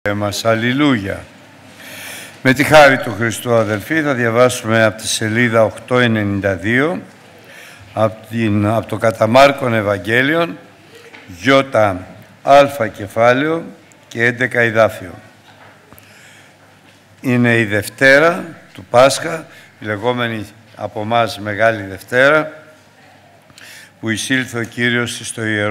μας. Αλληλούια. Με τη χάρη του Χριστού, αδελφοί, θα διαβάσουμε από τη σελίδα 892 από το κατά Μάρκον Ευαγγέλιον, ΙΑ κεφάλαιο και 11 εδάφιο. Είναι η Δευτέρα του Πάσχα, η λεγόμενη από εμάς Μεγάλη Δευτέρα, που εισήλθε ο Κύριος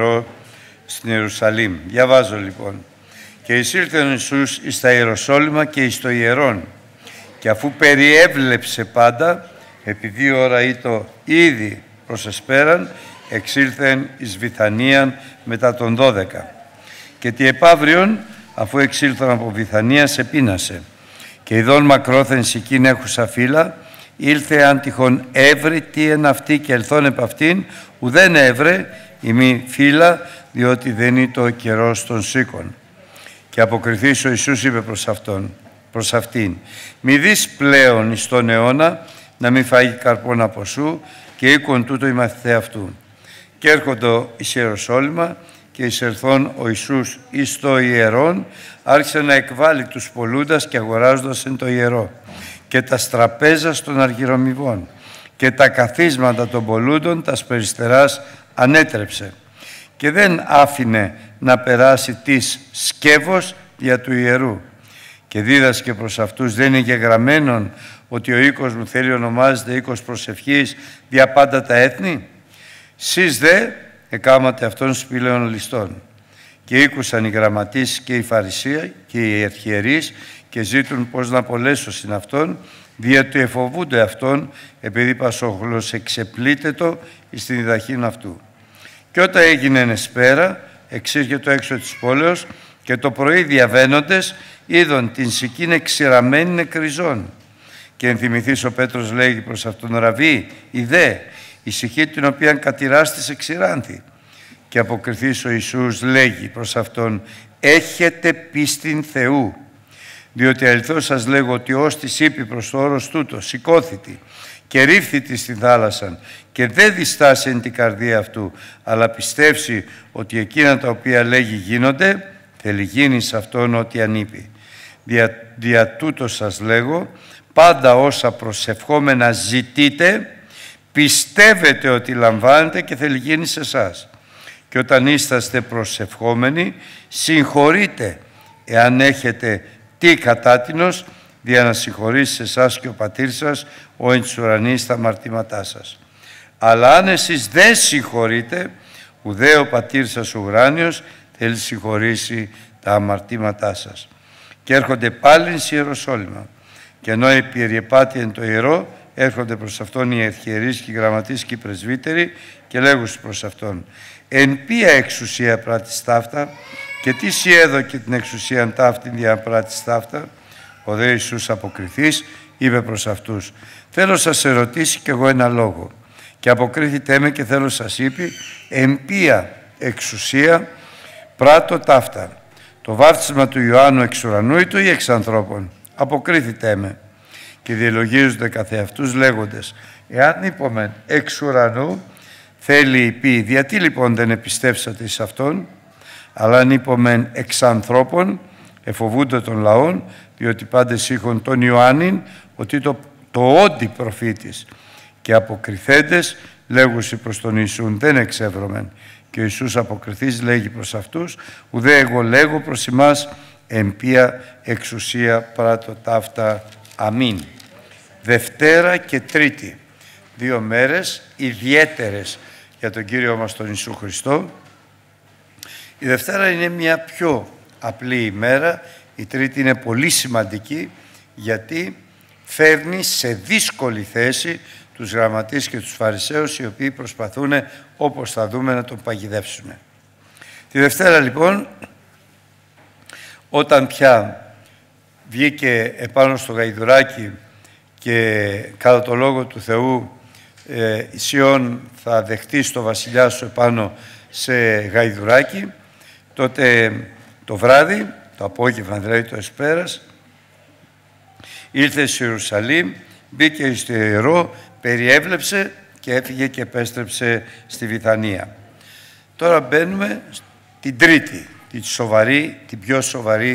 στην Ιερουσαλήμ. Διαβάζω λοιπόν. «Και εισήλθε ο Ιησούς εις τα Ιεροσόλυμα και εις το ιερόν, και αφού περιέβλεψε πάντα, επειδή ώρα ήτο ήδη προς εσπέραν, εξήλθεν εις Βηθανίαν μετά των 12. Και τι επαύριον, αφού εξήλθον από Βηθανία, σε πείνασε. Και ειδών μακρόθεν σικήν έχουσα φύλλα, ήλθε αν τυχόν έβρι τι εν αυτή και ελθόν επ' αυτήν, ουδέν έβρε ημί φύλλα, διότι δεν είναι ο καιρός των σίκων. Και αποκριθείς ο Ιησούς είπε προς αυτήν, μη δεις πλέον εις τον αιώνα να μην φάγει καρπόν από σου, και οίκον τούτο οι μαθηταί αυτού. Και έρχονται εις Ιεροσόλυμα, και εισελθόν ο Ιησούς εις το ιερόν, άρχισε να εκβάλει τους πολλούντας και αγοράζοντας εν το ιερό, και τα στραπέζας των αργυρομηβών, και τα καθίσματα των πολλούντων τας περιστεράς ανέτρεψε, και δεν άφηνε να περάσει της σκεύος δια του ιερού. Και δίδασκε προς αυτούς, δεν είναι γεγραμμένον ότι ο οίκος μου θέλει ονομάζεται οίκος προσευχής δια πάντα τα έθνη. Σεις δε εκάματε αυτών σπήλαιων ληστών. Και ήκουσαν οι γραμματείς και οι Φαρισαίοι και οι αρχιερείς και ζήτουν πώς να απολέσωσιν αυτόν, δια του εφοβούνται αυτόν, επειδή πασόχλος εξεπλήτετο εις την διδαχήν αυτού. Και όταν έγινε εσπέρα, εξήρχετο έξω της πόλεως, και το πρωί διαβαίνοντες είδον την σικήν εξηραμένη νεκριζών. Και ενθυμηθείς ο Πέτρος λέγει προς αυτόν, Ραβί, ιδέ, η σική την οποία κατηράστης εξηράνθη. Και αποκριθείς ο Ιησούς λέγει προς αυτόν, έχετε πίστην Θεού, διότι αληθώς σας λέγω ότι ως της είπε προς το όρος τούτο, σηκώθητη και ρίφθητη στην θάλασσαν, και δεν διστάσει εν την καρδία αυτού, αλλά πιστεύσει ότι εκείνα τα οποία λέγει γίνονται, θέλει γίνει σε αυτόν ό,τι ανείπει. Δια τούτο σας λέγω, πάντα όσα προσευχόμενα ζητείτε, πιστεύετε ότι λαμβάνετε και θέλει γίνει σε εσάς. Και όταν είσαστε προσευχόμενοι, συγχωρείτε εάν έχετε τι κατάτινος, δια να συγχωρήσει σε εσάς και ο πατήρ σας, ο εν της ουρανής, τα αμαρτήματά σας. Αλλά αν εσείς δεν συγχωρείτε, ουδέ ο πατήρ σας ο ουράνιος θέλει συγχωρήσει τα αμαρτήματά σας. Και έρχονται πάλι σε Ιεροσόλυμα. Και ενώ επιεριεπάτη εν το ιερό, έρχονται προς αυτόν οι αρχιερείς και οι γραμματείς και οι πρεσβύτεροι και λέγουν προς αυτόν, εν ποια εξουσία πράττεις ταύτα, και τι σοι έδωκε την εξουσίαν ταύτην δια πράττεις ταύτα. Ο δε Ιησούς αποκριθείς είπε προς αυτούς, θέλω σας ερωτήσει κι εγώ ένα λόγο. Και αποκρίθητε με και θέλω σας είπε, εν ποια εξουσία πράττω ταύτα, το βάπτισμα του Ιωάννου εξ ουρανού ή του ή εξ ανθρώπων. Αποκρίθητε με. Και διελογίζονται καθεαυτούς λέγοντες, εάν είπομεν εξ ουρανού, θέλει πει, γιατί λοιπόν δεν επιστέψατε εις αυτόν, αλλά αν είπομεν εξ ανθρώπων, εφοβούνται των λαών, διότι πάντες είχον τον Ιωάννην, ότι το όντι προφήτης. Και αποκριθέντες λέγουσι προς τον Ιησούν, δεν εξεύρωμεν. Και ο Ιησούς αποκριθείς λέγει προς αυτούς, ουδέ εγώ λέγω προς εμάς, εν ποια εξουσία πράττω ταύτα. Αμήν. Δευτέρα και Τρίτη, 2 μέρες ιδιαίτερες για τον Κύριο μας τον Ιησού Χριστό. Η Δευτέρα είναι μια πιο απλή ημέρα, η Τρίτη είναι πολύ σημαντική, γιατί φέρνει σε δύσκολη θέση τους γραμματείς και τους Φαρισαίους, οι οποίοι προσπαθούν, όπως θα δούμε, να τον παγιδεύσουν. Τη Δευτέρα λοιπόν, όταν πια βγήκε επάνω στο γαϊδουράκι και κατά το λόγο του Θεού Σιών θα δεχτείς το βασιλιά σου επάνω σε γαϊδουράκι, τότε το βράδυ, το απόγευμα δηλαδή το εσπέρας, ήρθε σε Ιερουσαλήμ, μπήκε στο ιερό, περιέβλεψε και έφυγε και επέστρεψε στη Βηθανία. Τώρα μπαίνουμε στην Τρίτη, την πιο σοβαρή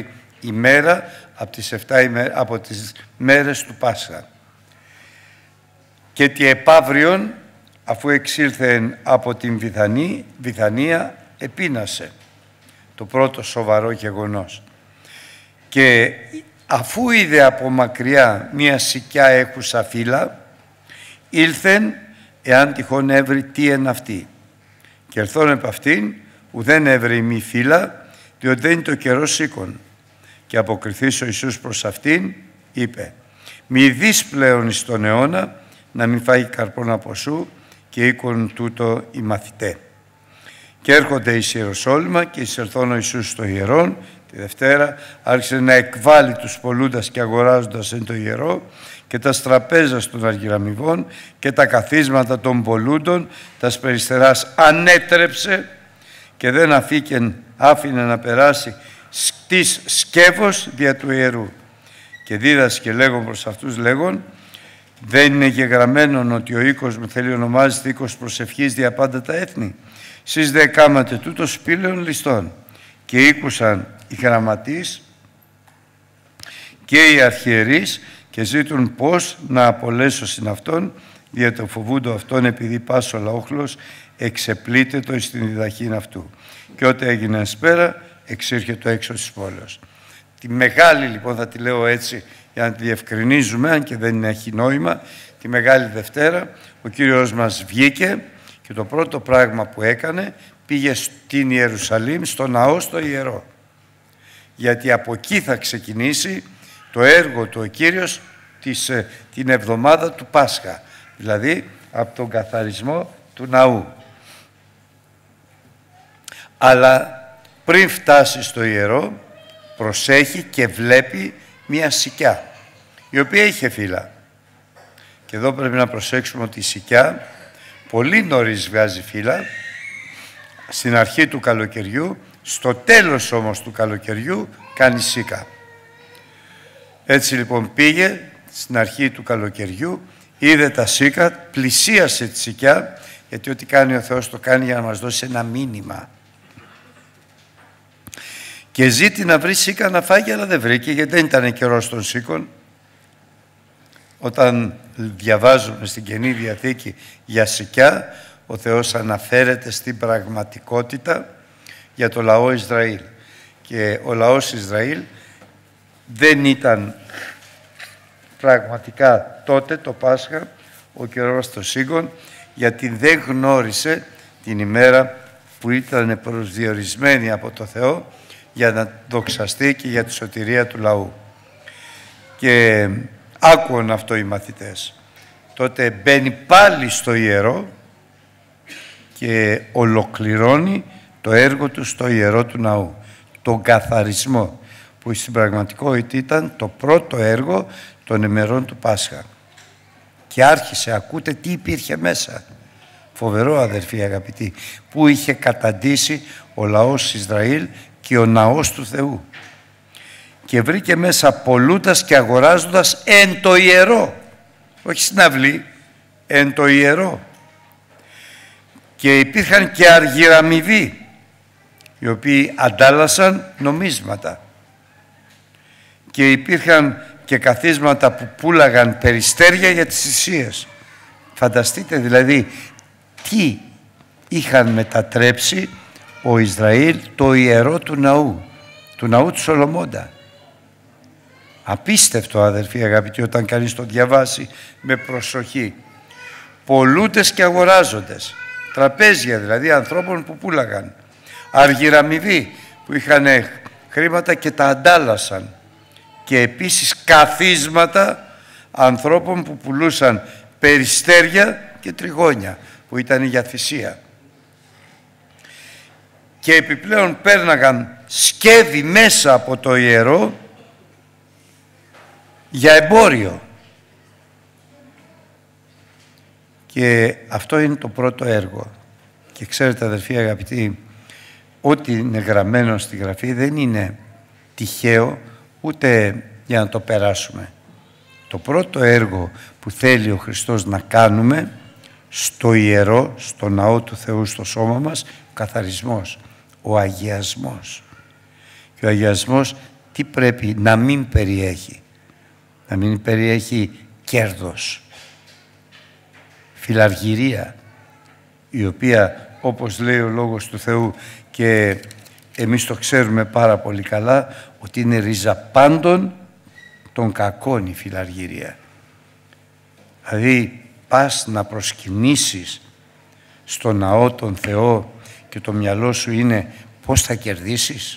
ημέρα από τις μέρες του Πάσχα. Και τι επαύριον, αφού εξήλθεν από την Βηθανία, επείνασε. Το πρώτο σοβαρό γεγονός. Και αφού είδε από μακριά μία σικιά έχουσα φύλλα, ήλθεν εάν τυχόν έβρι τι εν αυτή. Και ερθών επ' αυτήν, ουδέν έβρι μη φύλλα, διότι δεν είναι το καιρό σήκων. Και αποκριθείς ο Ιησούς προς αυτήν, είπε, μη δεις πλέον εις τον αιώνα, να μην φάγει καρπόν από σου, και οίκον τούτο οι μαθητέ. Και έρχονται εις Ιεροσόλυμα και εισερθών ο Ιησούς στο ιερόν, τη Δευτέρα, άρχισε να εκβάλλει τους πωλούντας και αγοράζοντας εν το ιερό και τα στραπέζας των αργυραμιβών και τα καθίσματα των πωλούντων, τας περιστεράς ανέτρεψε και δεν άφηνε να περάσει της σκεύος δια του ιερού. Και δίδασκε λέγον προς αυτούς λέγον, δεν είναι γεγραμμένον ότι ο οίκος μου θέλει ονομάζεται οίκος προσευχής δια πάντα τα έθνη. Σεις δε κάματε τούτο σπήλαιον ληστών. Και ήκουσαν οι γραμματείς και οι αρχιερείς και ζήτουν πώς να απολέσωσιν αυτόν, δια το φοβούντο αυτόν επειδή πάσο λαόχλος εξεπλήτετο εις την διδαχήν αυτού. Και ό,τι έγινε εσπέρα εξήρχε το έξω της πόλεως. Τη μεγάλη λοιπόν, θα τη λέω έτσι για να τη διευκρινίζουμε, αν και δεν έχει νόημα, τη Μεγάλη Δευτέρα ο Κύριος μας βγήκε και το πρώτο πράγμα που έκανε, πήγε στην Ιερουσαλήμ, στο ναό στο ιερό. Γιατί από εκεί θα ξεκινήσει το έργο του ο Κύριος την εβδομάδα του Πάσχα, δηλαδή από τον καθαρισμό του ναού. Αλλά πριν φτάσει στο ιερό, προσέχει και βλέπει μία σικιά, η οποία είχε φύλλα. Και εδώ πρέπει να προσέξουμε ότι η σικιά πολύ νωρίς βγάζει φύλλα, στην αρχή του καλοκαιριού, στο τέλος όμως του καλοκαιριού κάνει σίκα. Έτσι λοιπόν πήγε στην αρχή του καλοκαιριού, είδε τα σίκα, πλησίασε τη σικιά, γιατί ό,τι κάνει ο Θεός το κάνει για να μας δώσει ένα μήνυμα. Και ζήτη να βρει σίκα να φάγει, αλλά δεν βρήκε, γιατί δεν ήταν καιρός των σίκων. Όταν διαβάζουμε στην Καινή Διαθήκη για σικιά, ο Θεός αναφέρεται στην πραγματικότητα για το λαό Ισραήλ. Και ο λαός Ισραήλ δεν ήταν πραγματικά τότε το Πάσχα, ο καιρός των σίκων, γιατί δεν γνώρισε την ημέρα που ήταν προσδιορισμένη από το Θεό για να δοξαστεί και για τη σωτηρία του λαού. Και άκουαν αυτό οι μαθητές. Τότε μπαίνει πάλι στο ιερό και ολοκληρώνει το έργο του στο ιερό του ναού. Τον καθαρισμό, που στην πραγματικότητα ήταν το πρώτο έργο των ημερών του Πάσχα. Και άρχισε, ακούτε τι υπήρχε μέσα. Φοβερό, αδερφοί αγαπητοί, που είχε καταντήσει ο λαός Ισραήλ και ο ναός του Θεού. Και βρήκε μέσα πωλούντας και αγοράζοντας εν το ιερό, όχι στην αυλή, εν το ιερό. Και υπήρχαν και αργυραμιβοί, οι οποίοι αντάλλασαν νομίσματα. Και υπήρχαν και καθίσματα που πούλαγαν περιστέρια για τις θυσίες. Φανταστείτε δηλαδή τι είχαν μετατρέψει ο Ισραήλ το ιερό του ναού του Σολομώντα. Απίστευτο, αδερφοί αγαπητοί, όταν κανείς το διαβάσει με προσοχή. Πωλούντες και αγοράζοντες, τραπέζια δηλαδή ανθρώπων που πούλαγαν, αργυραμιβοί που είχαν χρήματα και τα αντάλλασαν, και επίσης καθίσματα ανθρώπων που πουλούσαν περιστέρια και τριγώνια που ήταν για θυσία. Και επιπλέον πέρναγαν σκεύη μέσα από το ιερό για εμπόριο. Και αυτό είναι το πρώτο έργο. Και ξέρετε, αδερφοί αγαπητοί, ό,τι είναι γραμμένο στη Γραφή δεν είναι τυχαίο, ούτε για να το περάσουμε. Το πρώτο έργο που θέλει ο Χριστός να κάνουμε στο ιερό, στο ναό του Θεού, στο σώμα μας, ο καθαρισμός, ο αγιασμός. Και ο αγιασμός τι πρέπει να μην περιέχει? Να μην περιέχει κέρδος, φιλαργυρία, η οποία, όπως λέει ο Λόγος του Θεού και εμείς το ξέρουμε πάρα πολύ καλά, ότι είναι ρίζα πάντων των κακών η φιλαργυρία. Δηλαδή πας να προσκυνήσεις στο ναό τον Θεό και το μυαλό σου είναι πώς θα κερδίσεις?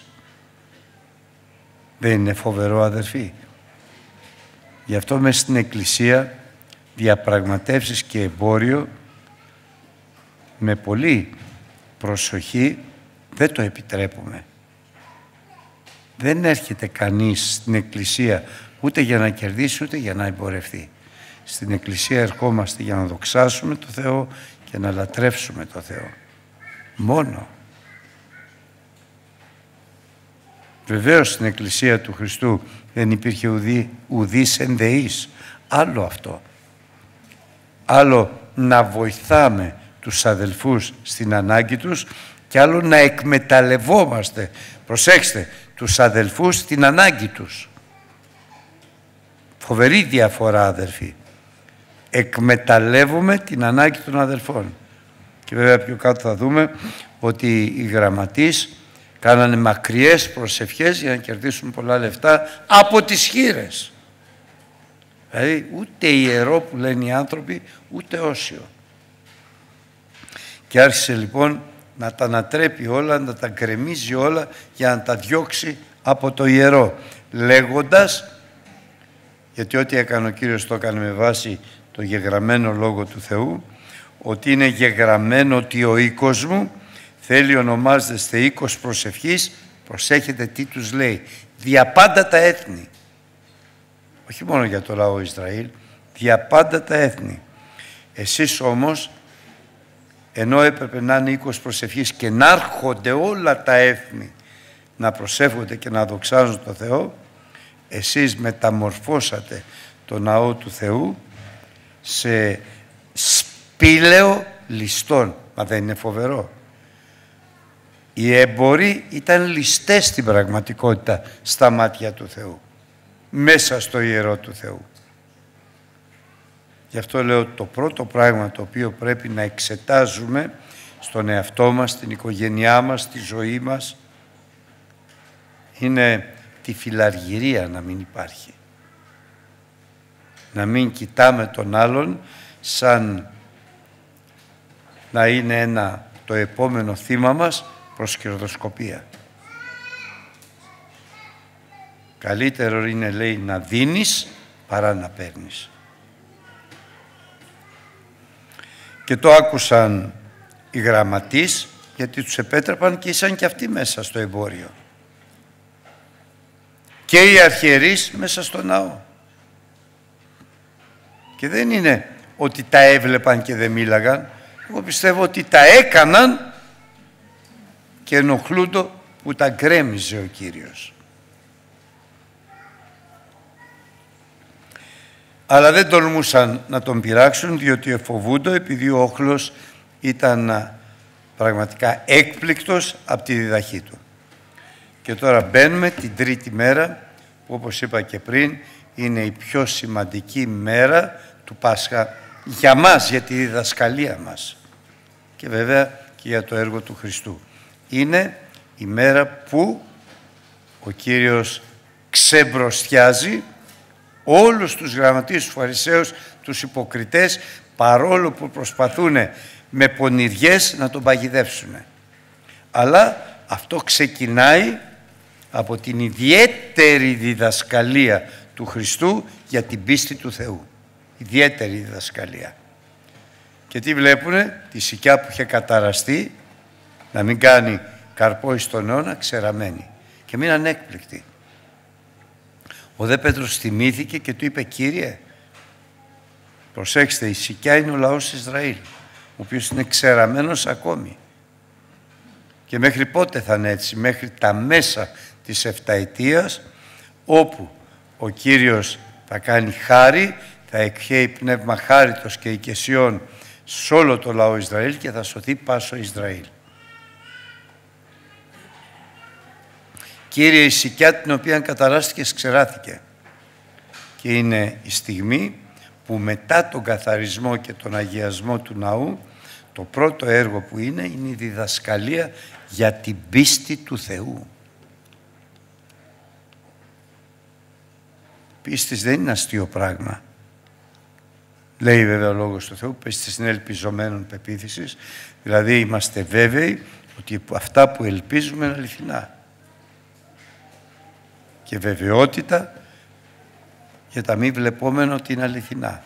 Δεν είναι φοβερό, αδερφοί? Γι' αυτό μέσα στην Εκκλησία διαπραγματεύσεις και εμπόριο με πολύ προσοχή δεν το επιτρέπουμε. Δεν έρχεται κανείς στην Εκκλησία ούτε για να κερδίσει ούτε για να εμπορευτεί. Στην Εκκλησία ερχόμαστε για να δοξάσουμε το Θεό και να λατρεύσουμε το Θεό. Μόνο. Βεβαίως στην Εκκλησία του Χριστού δεν υπήρχε ουδής ενδεής. Άλλο αυτό. Άλλο να βοηθάμε τους αδελφούς στην ανάγκη τους και άλλο να εκμεταλλευόμαστε, προσέξτε, τους αδελφούς στην ανάγκη τους. Φοβερή διαφορά, αδελφοί. Εκμεταλλεύουμε την ανάγκη των αδελφών. Και βέβαια πιο κάτω θα δούμε ότι οι γραμματείς κάνανε μακριές προσευχές για να κερδίσουν πολλά λεφτά από τις χήρες. Δηλαδή ούτε ιερό που λένε οι άνθρωποι, ούτε όσιο. Και άρχισε λοιπόν να τα ανατρέπει όλα, να τα γκρεμίζει όλα για να τα διώξει από το ιερό. Λέγοντας, γιατί ό,τι έκανε ο Κύριος το έκανε με βάση το γεγραμμένο Λόγο του Θεού, ότι είναι γεγραμμένο ότι ο οίκος μου θέλει ονομάζεστε οίκος προσευχής. Προσέχετε τι τους λέει. Δια πάντα τα έθνη. Όχι μόνο για το λαό Ισραήλ, δια πάντα τα έθνη. Εσείς όμως, ενώ έπρεπε να είναι οίκος προσευχής και να έρχονται όλα τα έθνη να προσεύχονται και να δοξάζουν το Θεό, εσείς μεταμορφώσατε το ναό του Θεού σε σπήλαιο ληστών. Μα δεν είναι φοβερό? Οι έμποροι ήταν ληστές στην πραγματικότητα στα μάτια του Θεού, μέσα στο ιερό του Θεού. Γι' αυτό λέω το πρώτο πράγμα το οποίο πρέπει να εξετάζουμε στον εαυτό μας, στην οικογένειά μας, στη ζωή μας, είναι τη φιλαργυρία να μην υπάρχει. Να μην κοιτάμε τον άλλον σαν να είναι το επόμενο θύμα μας προς κερδοσκοπία. Καλύτερο είναι, λέει, να δίνεις παρά να παίρνεις. Και το άκουσαν οι γραμματείς, γιατί τους επέτρεπαν και ήσαν και αυτοί μέσα στο εμπόριο. Και οι αρχιερείς μέσα στο ναό. Και δεν είναι ότι τα έβλεπαν και δεν μίλαγαν. Εγώ πιστεύω ότι τα έκαναν και ενοχλούντο που τα γκρέμιζε ο Κύριος. Αλλά δεν τολμούσαν να τον πειράξουν, διότι εφοβούντο, επειδή ο όχλος ήταν πραγματικά έκπληκτος από τη διδαχή του. Και τώρα μπαίνουμε την τρίτη μέρα, που όπως είπα και πριν, είναι η πιο σημαντική μέρα του Πάσχα για μας, για τη διδασκαλία μας και βέβαια και για το έργο του Χριστού. Είναι η μέρα που ο Κύριος ξεμπροστιάζει όλους τους γραμματείς, τους Φαρισαίους, τους υποκριτές, παρόλο που προσπαθούν με πονηριές να τον παγιδεύσουν. Αλλά αυτό ξεκινάει από την ιδιαίτερη διδασκαλία του Χριστού για την πίστη του Θεού. Ιδιαίτερη διδασκαλία. Και τι βλέπουνε? Τη σικιά που είχε καταραστεί, να μην κάνει καρπό εις τον αιώνα, ξεραμένη. Και μείναν έκπληκτοι. Ο δε Πέτρος θυμήθηκε και του είπε, Κύριε, προσέξτε, η σικιά είναι ο λαός Ισραήλ, ο οποίος είναι ξεραμένος ακόμη. Και μέχρι πότε θα είναι έτσι? Μέχρι τα μέσα της επταετίας, όπου ο Κύριος θα κάνει χάρη, θα εκχέει πνεύμα χάριτος και οικεσιών σε όλο το λαό Ισραήλ και θα σωθεί πάσο Ισραήλ. Κύριε, η σικιά την οποία καταράστηκες ξεράθηκε. Και είναι η στιγμή που μετά τον καθαρισμό και τον αγιασμό του ναού, το πρώτο έργο που είναι η διδασκαλία για την πίστη του Θεού. Πίστης δεν είναι αστείο πράγμα. Λέει βέβαια ο Λόγος του Θεού, πίστης είναι ελπιζομένων πεποίθησης, δηλαδή είμαστε βέβαιοι ότι αυτά που ελπίζουμε είναι αληθινά. Και βεβαιότητα για τα μη βλεπόμενα ότι είναι αληθινά.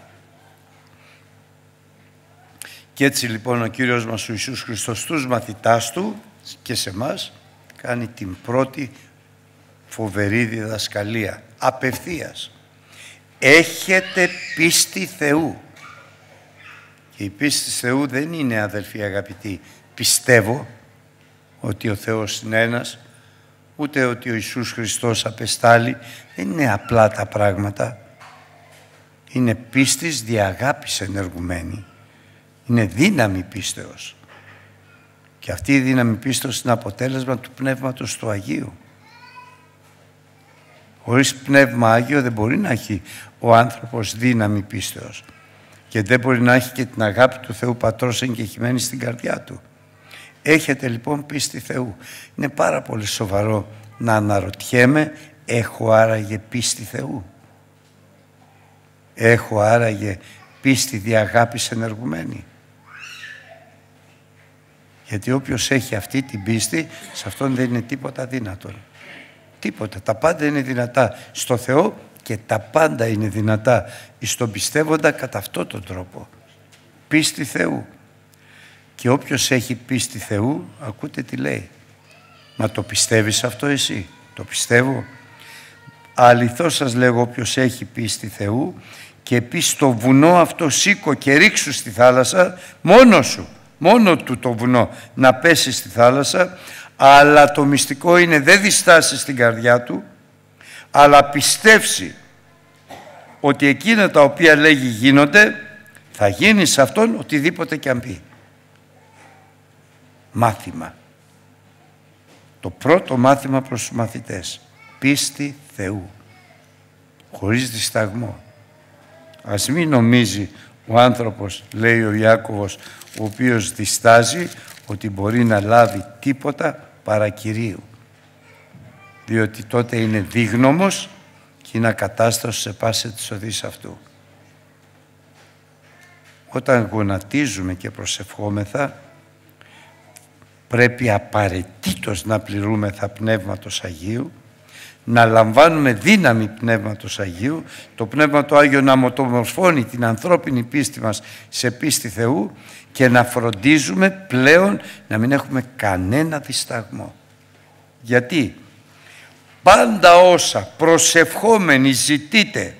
Και έτσι λοιπόν ο Κύριος μας ο Ιησούς Χριστός στους μαθητάς Του και σε μας κάνει την πρώτη φοβερή διδασκαλία, απευθείας. Έχετε πίστη Θεού. Και η πίστη Θεού δεν είναι, αδελφοί αγαπητοί, πιστεύω ότι ο Θεός είναι ένας, ούτε ότι ο Ιησούς Χριστός απεστάλλει. Δεν είναι απλά τα πράγματα. Είναι πίστης δια αγάπης ενεργουμένη. Είναι δύναμη πίστεως. Και αυτή η δύναμη πίστεως είναι αποτέλεσμα του Πνεύματος του Αγίου. Χωρίς Πνεύμα Άγιο δεν μπορεί να έχει ο άνθρωπος δύναμη πίστεως. Και δεν μπορεί να έχει και την αγάπη του Θεού Πατρός εγκεχημένη στην καρδιά του. Έχετε λοιπόν πίστη Θεού. Είναι πάρα πολύ σοβαρό να αναρωτιέμαι, έχω άραγε πίστη Θεού? Έχω άραγε πίστη δια αγάπης ενεργουμένη? Γιατί όποιος έχει αυτή την πίστη, σε αυτόν δεν είναι τίποτα δυνατόν. Τίποτα. Τα πάντα είναι δυνατά στο Θεό και τα πάντα είναι δυνατά στον πιστεύοντα κατά αυτόν τον τρόπο. Πίστη Θεού. Και όποιος έχει πίστη Θεού, ακούτε τι λέει. Μα το πιστεύεις αυτό εσύ? Το πιστεύω. Αληθώς σας λέγω, όποιος έχει πίστη Θεού και πει στο βουνό αυτό σήκω και ρίξου στη θάλασσα, μόνο σου, μόνο του το βουνό να πέσει στη θάλασσα, αλλά το μυστικό είναι δεν διστάσει στην καρδιά του, αλλά πιστεύσει ότι εκείνα τα οποία λέγει γίνονται, θα γίνει σε αυτόν οτιδήποτε και αν πει. Μάθημα. Το πρώτο μάθημα προς τους μαθητές. Πίστη Θεού. Χωρίς δισταγμό. Ας μην νομίζει ο άνθρωπος, λέει ο Ιάκωβος, ο οποίος διστάζει, ότι μπορεί να λάβει τίποτα παρά Κυρίου. Διότι τότε είναι δίγνωμος και είναι ακατάστασος σε πάση της οδής αυτού. Όταν γονατίζουμε και προσευχόμεθα, πρέπει απαραίτητος να πληρούμεθα Πνεύματος Αγίου, να λαμβάνουμε δύναμη Πνεύματος Αγίου, το Πνεύμα το Άγιο να μεταμορφώνει την ανθρώπινη πίστη μας σε πίστη Θεού και να φροντίζουμε πλέον να μην έχουμε κανένα δισταγμό. Γιατί πάντα όσα προσευχόμενοι ζητείτε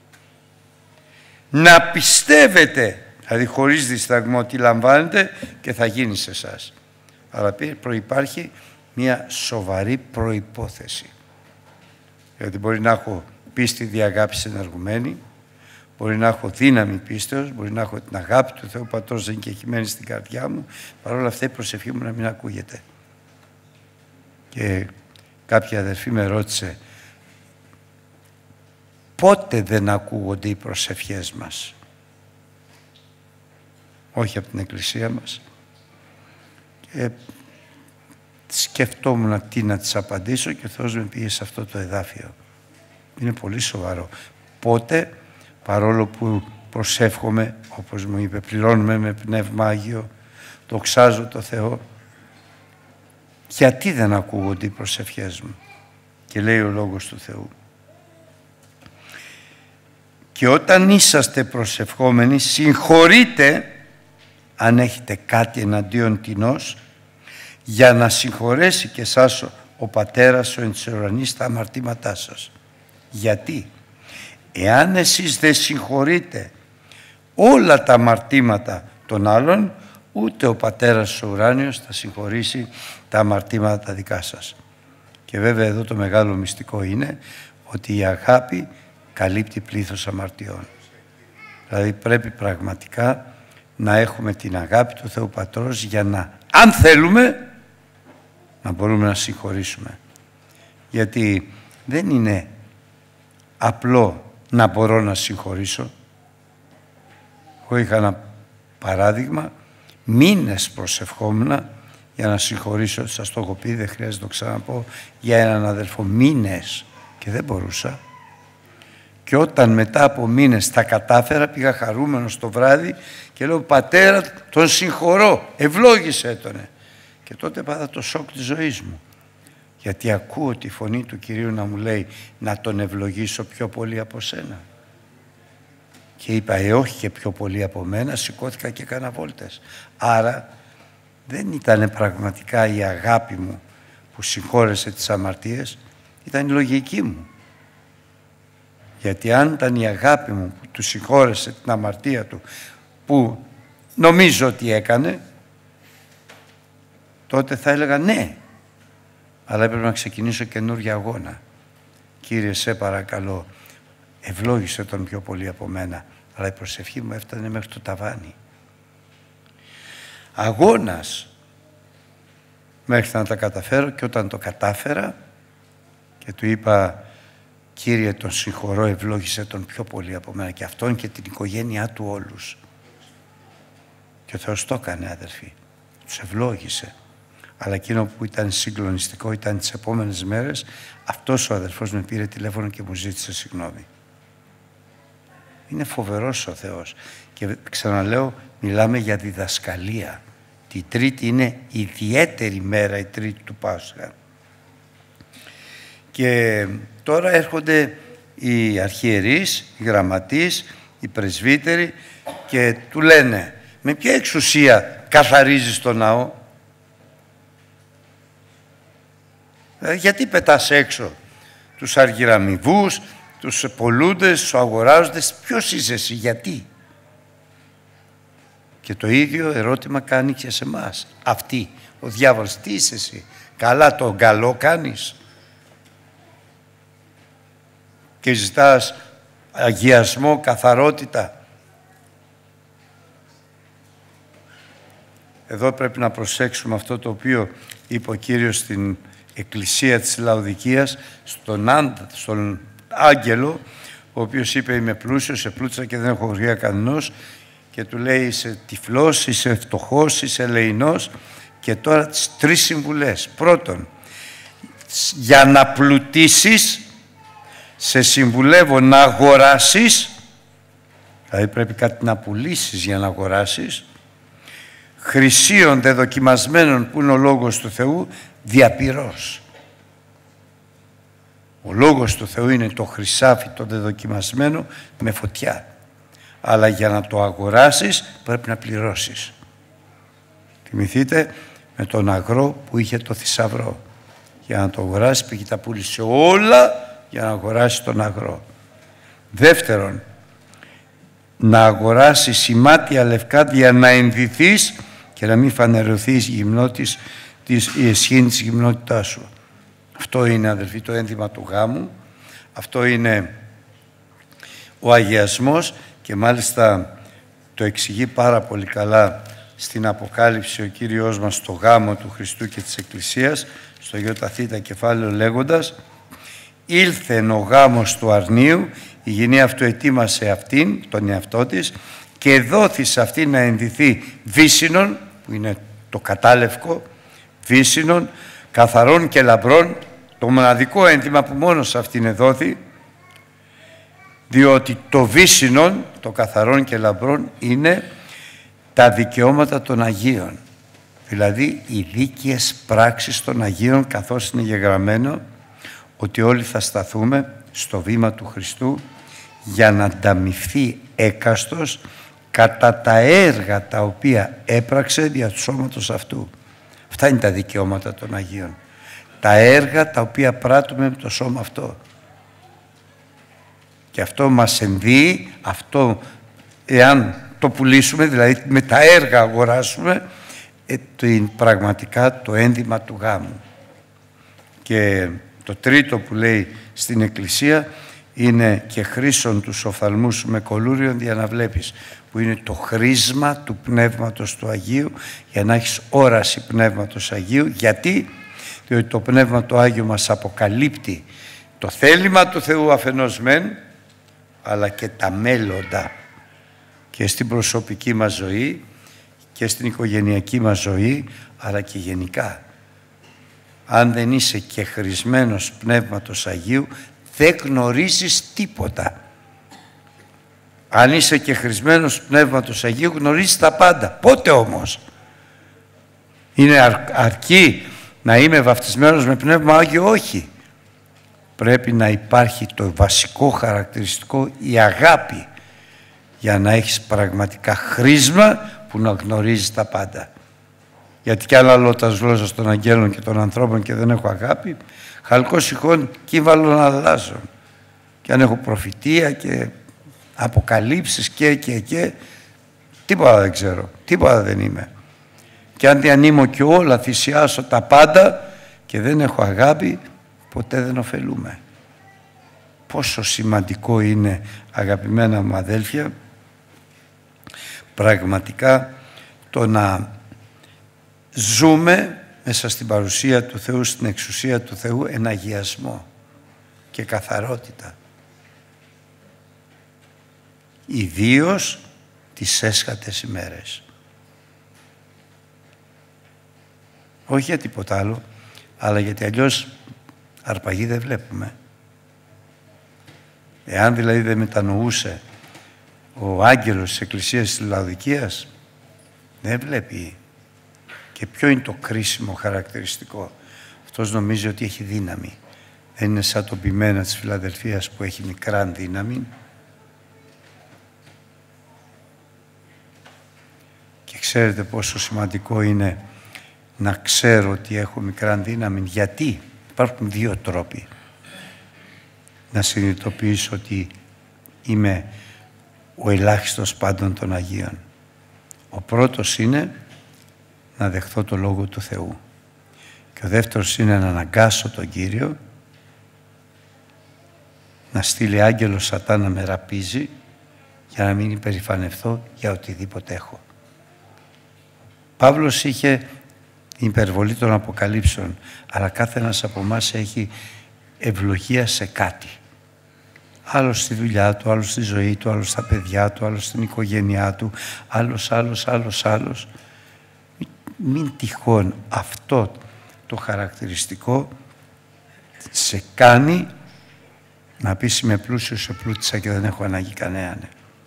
να πιστεύετε, δηλαδή χωρίς δισταγμό, τι λαμβάνετε και θα γίνει σε εσάς. Αλλά προϋπάρχει μια σοβαρή προϋπόθεση. Γιατί μπορεί να έχω πίστη δια αγάπης ενεργουμένη, μπορεί να έχω δύναμη πίστεως, μπορεί να έχω την αγάπη του Θεού Πατρός εγκεχημένη στην καρδιά μου, παρόλα αυτά η προσευχή μου να μην ακούγεται. Και κάποια αδερφή με ρώτησε, πότε δεν ακούγονται οι προσευχές μας? Όχι από την Εκκλησία μας. Και σκεφτόμουν τι να της απαντήσω και ο Θεός με πήγε σε αυτό το εδάφιο. Είναι πολύ σοβαρό. Πότε, παρόλο που προσεύχομαι, όπως μου είπε, πληρώνουμε με Πνεύμα Άγιο, δοξάζω το Θεό, γιατί δεν ακούγονται οι προσευχές μου? Και λέει ο Λόγος του Θεού. Και όταν είσαστε προσευχόμενοι, συγχωρείτε αν έχετε κάτι εναντίον τινός, για να συγχωρέσει και εσάς ο Πατέρας ο εν της ουρανής τα αμαρτήματά σας. Γιατί? Εάν εσείς δεν συγχωρείτε όλα τα αμαρτήματα των άλλων, ούτε ο Πατέρας ο ουράνιος θα συγχωρήσει τα αμαρτήματα τα δικά σας. Και βέβαια εδώ το μεγάλο μυστικό είναι ότι η αγάπη καλύπτει πλήθος αμαρτιών. Δηλαδή πρέπει πραγματικά να έχουμε την αγάπη του Θεού Πατρός για να, αν θέλουμε, να μπορούμε να συγχωρήσουμε. Γιατί δεν είναι απλό να μπορώ να συγχωρήσω. Εγώ είχα ένα παράδειγμα, μήνες προσευχόμουν για να συγχωρήσω, σας το έχω πει, δεν χρειάζεται να το ξαναπώ, για έναν αδελφό, μήνες, και δεν μπορούσα. Και όταν μετά από μήνες τα κατάφερα, πήγα χαρούμενος το βράδυ και λέω, πατέρα, τον συγχωρώ, ευλόγησέ τον. Και τότε πάθα το σοκ της ζωής μου. Γιατί ακούω τη φωνή του Κυρίου να μου λέει να τον ευλογήσω πιο πολύ από σένα. Και είπα, όχι και πιο πολύ από μένα, σηκώθηκα και έκανα βόλτες. Άρα δεν ήταν πραγματικά η αγάπη μου που συγχώρεσε τις αμαρτίες, ήταν η λογική μου. Γιατί αν ήταν η αγάπη μου που του συγχώρεσε την αμαρτία του, που νομίζω ότι έκανε, τότε θα έλεγα ναι, αλλά έπρεπε να ξεκινήσω καινούργια αγώνα. Κύριε, σε παρακαλώ, ευλόγησε τον πιο πολύ από μένα, αλλά η προσευχή μου έφτανε μέχρι το ταβάνι. Αγώνας μέχρι να τα καταφέρω, και όταν το κατάφερα και του είπα, Κύριε, τον συγχωρώ, ευλόγησε τον πιο πολύ από μένα, και αυτόν και την οικογένειά του όλους. Και ο Θεός το έκανε, αδερφοί, τους ευλόγησε. Αλλά εκείνο που ήταν συγκλονιστικό ήταν τις επόμενες μέρες, αυτός ο αδερφός με πήρε τηλέφωνο και μου ζήτησε συγγνώμη. Είναι φοβερός ο Θεός. Και ξαναλέω, μιλάμε για διδασκαλία. Τη Τρίτη είναι ιδιαίτερη μέρα, η Τρίτη του Πάσχα. Και τώρα έρχονται οι αρχιερείς, οι γραμματείς, οι πρεσβύτεροι και του λένε, με ποια εξουσία καθαρίζεις το ναό? Γιατί πετάς έξω τους αργυραμιβούς, τους πολλούντες, τους αγοράζοντες? Ποιος είσαι εσύ, γιατί? Και το ίδιο ερώτημα κάνει και σε εμάς. Αυτοί, ο διάβολος, τι είσαι εσύ? Καλά τον καλό κάνεις? Και ζητάς αγιασμό, καθαρότητα. Εδώ πρέπει να προσέξουμε αυτό το οποίο είπε ο Κύριος στην εκκλησία της Λαοδικίας, στον άγγελο, ο οποίος είπε, είμαι πλούσιος, επλούτησα και δεν έχω χωρία κανενός, και του λέει, είσαι τυφλός, είσαι φτωχός, είσαι ελεεινός. Και τώρα τις 3 συμβουλές. Πρώτον, για να πλουτίσεις, σε συμβουλεύω να αγοράσεις, δηλαδή πρέπει κάτι να πουλήσεις για να αγοράσεις, χρυσίων δεδοκιμασμένων που είναι ο Λόγος του Θεού, διαπυρός. Ο Λόγος του Θεού είναι το χρυσάφι το δεδοκιμασμένο με φωτιά. Αλλά για να το αγοράσεις πρέπει να πληρώσεις. Θυμηθείτε με τον αγρό που είχε το θησαυρό. Για να το αγοράσει πήγε, τα πούλησε όλα για να αγοράσει τον αγρό. Δεύτερον, να αγοράσεις σημάτια λευκά για να ενδυθείς και να μην φανερωθείς γυμνότης η αισχήνη της γυμνότητάς σου. Αυτό είναι, αδελφοί, το ένδυμα του γάμου. Αυτό είναι ο αγιασμός, και μάλιστα το εξηγεί πάρα πολύ καλά στην Αποκάλυψη ο Κύριος μας στο γάμο του Χριστού και της Εκκλησίας, στο ΙΘ κεφάλαιο, λέγοντας, ήλθεν ο γάμος του αρνίου, η γυνή αυτού ετοίμασε αυτήν, τον εαυτό της, και δόθη σε αυτήν να ενδυθεί βύσσινον, που είναι το κατάλευκο, βύσσινον, καθαρών και λαμπρών, το μοναδικό ένδυμα που μόνο σε αυτήν εδόθη, διότι το βύσσινον, το καθαρών και λαμπρών, είναι τα δικαιώματα των Αγίων. Δηλαδή οι δίκαιες πράξεις των Αγίων, καθώς είναι γεγραμμένο ότι όλοι θα σταθούμε στο βήμα του Χριστού για να ανταμοιφθεί έκαστος κατά τα έργα τα οποία έπραξε δια του σώματος αυτού. Αυτά είναι τα δικαιώματα των Αγίων. Τα έργα τα οποία πράττουμε με το σώμα αυτό. Και αυτό μας ενδύει, αυτό εάν το πουλήσουμε, δηλαδή με τα έργα αγοράσουμε, πραγματικά το ένδυμα του γάμου. Και το τρίτο που λέει στην Εκκλησία είναι και χρήσον τους οφθαλμούς με κολούριον για να βλέπεις, που είναι το χρήσμα του Πνεύματος του Αγίου, για να έχεις όραση Πνεύματος Αγίου. Γιατί? διότι το Πνεύμα το Άγιο μας αποκαλύπτει το θέλημα του Θεού αφενός μεν, αλλά και τα μέλλοντα και στην προσωπική μας ζωή και στην οικογενειακή μας ζωή, αλλά και γενικά. Αν δεν είσαι κεχρισμένος Πνεύματος Αγίου, δεν γνωρίζεις τίποτα. Αν είσαι κεχρισμένος Πνεύματος Αγίου, γνωρίζεις τα πάντα. Πότε όμως? Είναι αρκεί να είμαι βαφτισμένος με Πνεύμα Άγιο? Όχι. Πρέπει να υπάρχει το βασικό χαρακτηριστικό, η αγάπη, για να έχεις πραγματικά χρήσμα που να γνωρίζεις τα πάντα. Γιατί κι άλλα λόγω γλώσσας των αγγέλων και των ανθρώπων και δεν έχω αγάπη, χαλκό σηκών κύβαλο να αλλάζω. Και αν έχω προφητεία και αποκαλύψεις και τίποτα δεν ξέρω, τίποτα δεν είμαι. Και αν διανύμω και όλα, θυσιάσω τα πάντα και δεν έχω αγάπη, ποτέ δεν ωφελούμε. Πόσο σημαντικό είναι, αγαπημένα μου αδέλφια, πραγματικά το να ζούμε μέσα στην παρουσία του Θεού, στην εξουσία του Θεού, εν αγιασμό και καθαρότητα. Ιδίως τις έσχατες ημέρες. Όχι για τίποτα άλλο, αλλά γιατί αλλιώς αρπαγή δεν βλέπουμε. Εάν δηλαδή δεν μετανοούσε ο άγγελος της Εκκλησίας της Λαοδικίας, δεν βλέπει. Και ποιο είναι το κρίσιμο χαρακτηριστικό? Αυτός νομίζει ότι έχει δύναμη. Δεν είναι σαν το ποιμένα της Φιλαδελφίας που έχει μικράν δύναμη. Και ξέρετε πόσο σημαντικό είναι να ξέρω ότι έχω μικράν δύναμη. Γιατί? Υπάρχουν δύο τρόποι να συνειδητοποιήσω ότι είμαι ο ελάχιστος πάντων των Αγίων. Ο πρώτος είναι να δεχθώ το Λόγο του Θεού. Και ο δεύτερος είναι να αναγκάσω τον Κύριο να στείλει άγγελο Σατάν να με ραπίζει για να μην υπερηφανευθώ για οτιδήποτε έχω. Παύλος είχε την υπερβολή των αποκαλύψεων, αλλά κάθε ένας από εμάς έχει ευλογία σε κάτι. Άλλος στη δουλειά του, άλλος στη ζωή του, άλλος στα παιδιά του, άλλος στην οικογένειά του, άλλος. Μην τυχόν αυτό το χαρακτηριστικό σε κάνει να πεις είμαι πλούσιος, σε πλούτησα και δεν έχω ανάγκη κανέναν.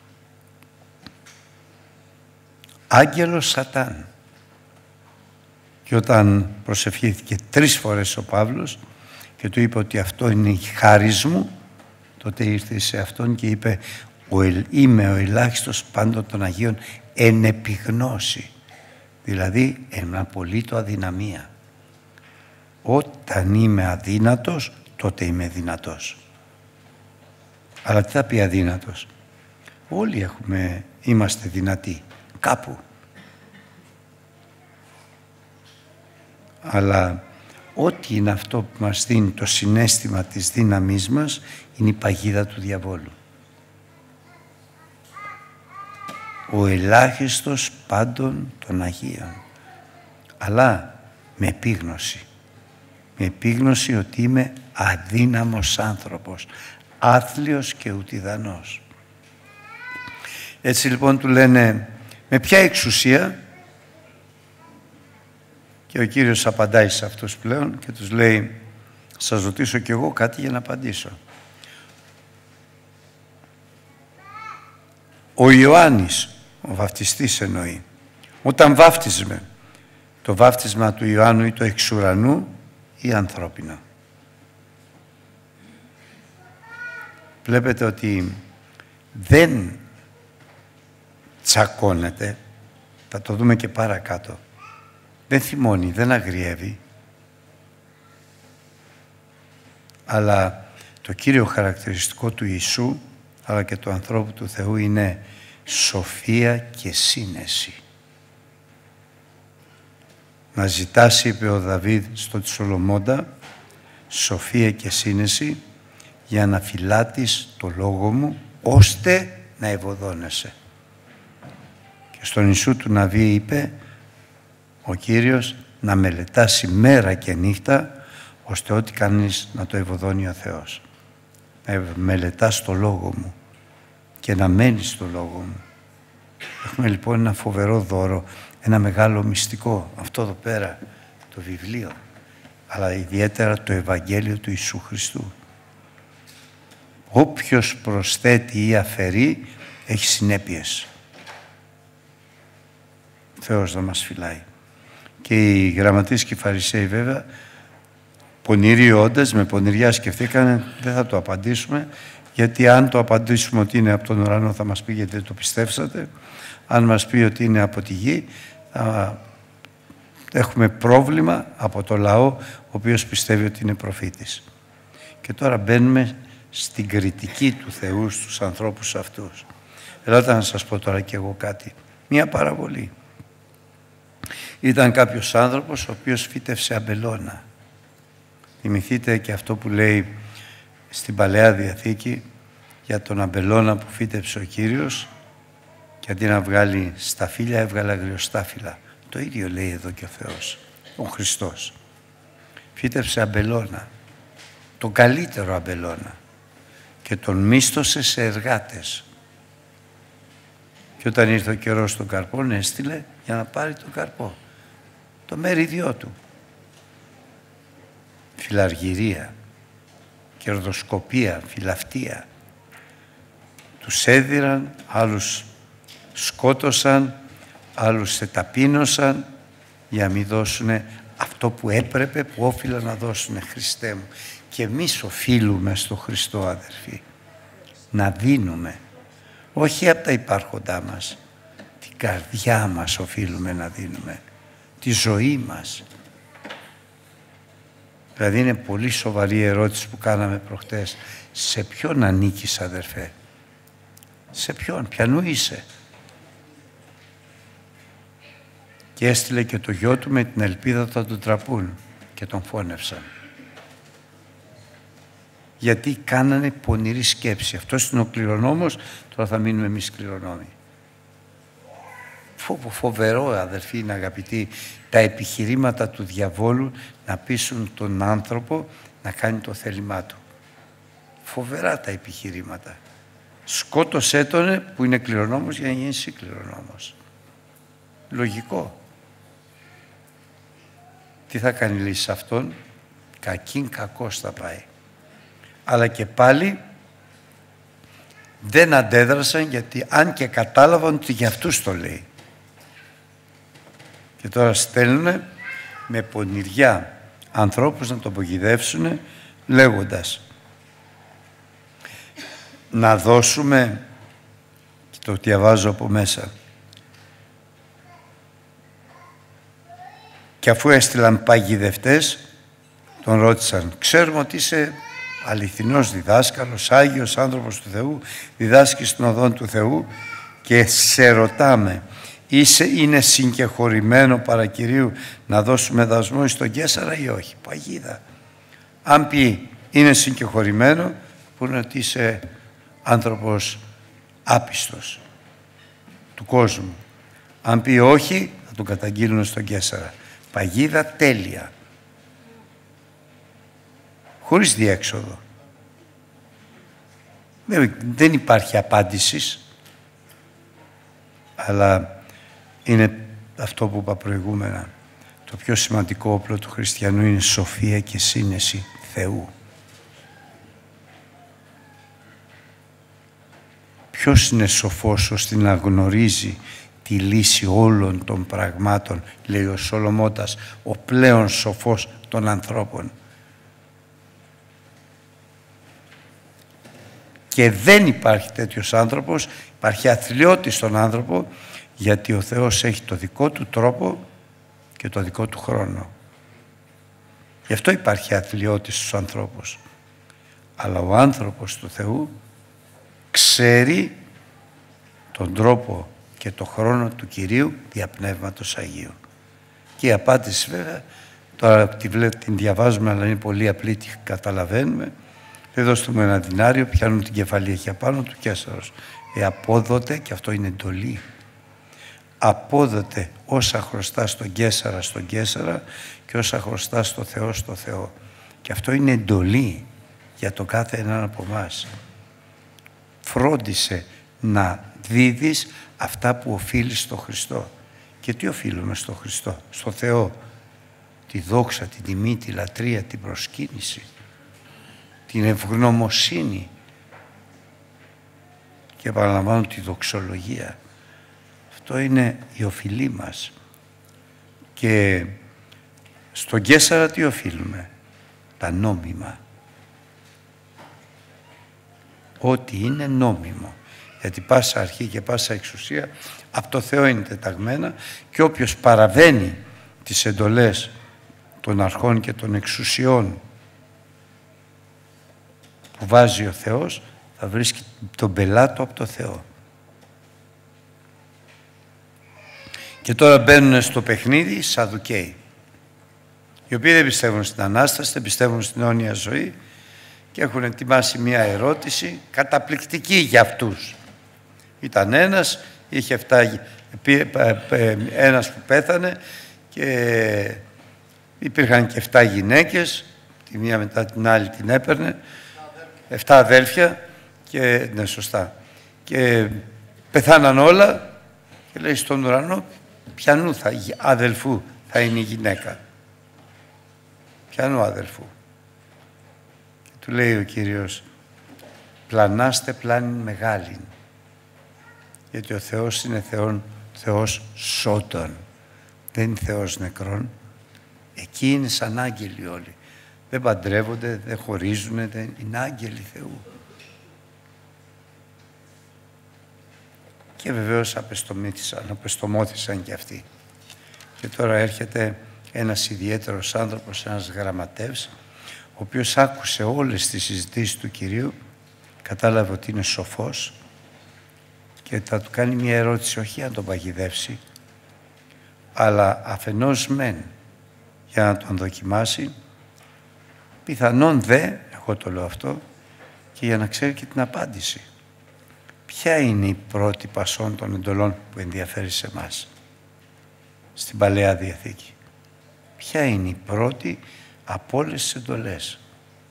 Άγγελος Σατάν. Και όταν προσευχήθηκε 3 φορές ο Παύλος και του είπε ότι αυτό είναι η χάρις μου, τότε ήρθε σε αυτόν και είπε είμαι ο ελάχιστος πάντων των Αγίων εν επιγνώση. Δηλαδή εν απολύτω αδυναμία. Όταν είμαι αδύνατος, τότε είμαι δυνατός. Αλλά τι θα πει αδύνατος? Όλοι είμαστε δυνατοί κάπου. Αλλά ό,τι είναι αυτό που μας δίνει το συναίσθημα της δύναμής μας είναι η παγίδα του διαβόλου. Ο ελάχιστος πάντων των Αγίων. Αλλά με επίγνωση. Με επίγνωση ότι είμαι αδύναμος άνθρωπος, άθλιος και ουτιδανός. Έτσι λοιπόν του λένε με ποια εξουσία? Και ο Κύριος απαντάει σε αυτούς πλέον και τους λέει σας ρωτήσω κι εγώ κάτι για να απαντήσω. Ο Ιωάννης, ο βαφτιστής εννοεί, όταν βάφτιζε, το βάφτισμα του Ιωάννου ή το εξ ουρανού ή ανθρώπινο? Βλέπετε ότι δεν τσακώνεται, θα το δούμε και παρακάτω. Δεν θυμώνει, δεν αγριεύει, αλλά το κύριο χαρακτηριστικό του Ιησού αλλά και του ανθρώπου του Θεού είναι σοφία και σύνεση. Να ζητάς, είπε ο Δαβίδ στο Σολομώντα, σοφία και σύνεση για να φυλάτεις το λόγο μου ώστε να ευωδώνεσαι. Και στον Ιησού του Ναβί είπε ο Κύριος να μελετάς μέρα και νύχτα, ώστε ό,τι κάνεις να το ευωδώνει ο Θεός. Μελετάς το Λόγο μου και να μένεις στο Λόγο μου. Έχουμε λοιπόν ένα φοβερό δώρο, ένα μεγάλο μυστικό, αυτό εδώ πέρα, το βιβλίο, αλλά ιδιαίτερα το Ευαγγέλιο του Ιησού Χριστού. Όποιος προσθέτει ή αφαιρεί έχει συνέπειες. Θεός να μας φυλάει. Και οι γραμματείς και οι Φαρισαίοι βέβαια, πονηροί όντες, με πονηριά σκεφτήκανε, δεν θα το απαντήσουμε, γιατί αν το απαντήσουμε ότι είναι από τον ουρανό θα μας πει γιατί δεν το πιστεύσατε. Αν μας πει ότι είναι από τη γη, θα έχουμε πρόβλημα από το λαό, ο οποίος πιστεύει ότι είναι προφήτης. Και τώρα μπαίνουμε στην κριτική του Θεού στους ανθρώπους αυτούς. Ελάτε να σας πω τώρα κι εγώ κάτι. Μία παραβολή. Ήταν κάποιος άνθρωπος ο οποίος φύτευσε αμπελώνα. Θυμηθείτε και αυτό που λέει στην Παλαιά Διαθήκη για τον αμπελώνα που φύτεψε ο Κύριος και αντί να βγάλει σταφύλια έβγαλε αγριοστάφυλλα. Το ίδιο λέει εδώ και ο Θεός, ο Χριστός. Φύτεψε αμπελώνα, τον καλύτερο αμπελώνα και τον μίσθωσε σε εργάτες. Και όταν ήρθε ο καιρός των καρπών έστειλε για να πάρει τον καρπό, το μεριδιό του. Φιλαργυρία, κερδοσκοπία, φιλαυτία. Τους έδιραν, άλλους σκότωσαν, άλλους σε ταπείνωσαν για να μην δώσουν αυτό που έπρεπε, που όφυλαν να δώσουν. Χριστέ μου. Και εμείς οφείλουμε στο Χριστό, αδερφοί, να δίνουμε, όχι από τα υπάρχοντά μας, την καρδιά μας οφείλουμε να δίνουμε, τη ζωή μας. Δηλαδή είναι πολύ σοβαρή ερώτηση που κάναμε προχτές. Σε ποιον ανήκεις, αδερφέ? Σε ποιον, ποιανού είσαι? Και έστειλε και το γιο του με την ελπίδα ότι θα τον τραπούν και τον φώνευσαν. Γιατί κάνανε πονηρή σκέψη. Αυτός είναι ο κληρονόμος, τώρα θα μείνουμε εμείς κληρονόμοι. Φοβερό, αδερφοί, είναι αγαπητοί, τα επιχειρήματα του διαβόλου να πείσουν τον άνθρωπο να κάνει το θέλημά του. Φοβερά τα επιχειρήματα. Σκότωσέ τον που είναι κληρονόμος για να γίνει εσύ κληρονόμος. Λογικό. Τι θα κάνει λύση σε αυτόν? Κακήν κακός θα πάει. Αλλά και πάλι δεν αντέδρασαν, γιατί αν και κατάλαβαν ότι για αυτούς το λέει. Και τώρα στέλνουν με πονηριά ανθρώπους να τον απογοητεύσουν λέγοντας να δώσουμε, και το διαβάζω από μέσα, και αφού έστειλαν παγιδευτές τον ρώτησαν, ξέρουμε ότι είσαι αληθινός διδάσκαλος, Άγιος άνθρωπος του Θεού, διδάσκεις των οδών του Θεού και σε ρωτάμε, είναι συγκεχωρημένο παρακυρίου να δώσουμε δασμό στον Καίσαρα ή όχι? Παγίδα. Αν πει είναι συγκεχωρημένο, πούνε ότι είσαι άνθρωπος άπιστος του κόσμου. Αν πει όχι, θα τον καταγγείλουν στον Καίσαρα. Παγίδα τέλεια. Χωρίς διέξοδο. Δεν υπάρχει απάντηση, αλλά είναι αυτό που είπα προηγούμενα. Το πιο σημαντικό όπλο του χριστιανού είναι σοφία και σύνεση Θεού. Ποιος είναι σοφός ώστε να γνωρίζει τη λύση όλων των πραγμάτων, λέει ο Σολομώντας, ο πλέον σοφός των ανθρώπων. Και δεν υπάρχει τέτοιος άνθρωπος, υπάρχει αθλιώτης στον άνθρωπο, γιατί ο Θεός έχει το δικό του τρόπο και το δικό του χρόνο. Γι' αυτό υπάρχει αθλιώτης στους ανθρώπους. Αλλά ο άνθρωπος του Θεού ξέρει τον τρόπο και το χρόνο του Κυρίου δια Πνεύματος Αγίου. Και η απάντηση βέβαια, τώρα την διαβάζουμε αλλά είναι πολύ απλή, τη καταλαβαίνουμε. Δεν δώστε ένα δινάριο, πιάνουν την κεφαλή εκεί απάνω του Καίσαρος. Απόδοτε, και αυτό είναι εντολή. απόδοτε όσα χρωστά στον Καίσαρα και όσα χρωστά στο Θεό. Και αυτό είναι εντολή για το κάθε έναν από εμάς. Φρόντισε να δίδεις αυτά που οφείλεις στο Χριστό. Και τι οφείλουμε στο Χριστό? Στο Θεό. Τη δόξα, την τιμή, τη λατρεία, την προσκύνηση, την ευγνωμοσύνη και επαναλαμβάνω τη δοξολογία. Αυτό είναι η οφειλή μας. Και στον Καίσαρα τι οφείλουμε? Τα νόμιμα. Ό,τι είναι νόμιμο. Γιατί πάσα αρχή και πάσα εξουσία από το Θεό είναι τεταγμένα και όποιος παραβαίνει τις εντολές των αρχών και των εξουσιών που βάζει ο Θεός θα βρίσκει τον πελάτο από το Θεό. Και τώρα μπαίνουν στο παιχνίδι οι Σαδουκαίοι, οι οποίοι δεν πιστεύουν στην Ανάσταση, δεν πιστεύουν στην αιώνια ζωή και έχουν ετοιμάσει μια ερώτηση καταπληκτική για αυτούς. Ήταν ένας, είχε ένας που πέθανε και υπήρχαν και 7 γυναίκες, τη μία μετά την άλλη την έπαιρνε, 7 αδέλφια και ναι, σωστά. Και πεθάναν όλα και λέει στον ουρανό, ποιανού αδελφού θα είναι η γυναίκα? Ποιανού αδελφού? Και του λέει ο Κύριος, πλανάστε πλάνην μεγάλην, γιατί ο Θεός είναι Θεός σώτων, δεν είναι Θεός νεκρών. Εκεί είναι σαν άγγελοι όλοι. Δεν παντρεύονται, δεν χωρίζουν, δεν είναι άγγελοι Θεού. Και βεβαίως απεστομώθησαν και αυτοί. Και τώρα έρχεται ένας ιδιαίτερος άνθρωπος, ένας γραμματεύς, ο οποίος άκουσε όλες τις συζητήσεις του Κυρίου, κατάλαβε ότι είναι σοφός και θα του κάνει μια ερώτηση, όχι να τον παγιδεύσει, αλλά αφενός μεν για να τον δοκιμάσει, πιθανόν δε, εγώ το λέω αυτό, και για να ξέρει και την απάντηση. Ποια είναι η πρώτη πασών των εντολών που ενδιαφέρει σε εμάς στην Παλαιά Διαθήκη? Ποια είναι η πρώτη από όλες τις εντολές?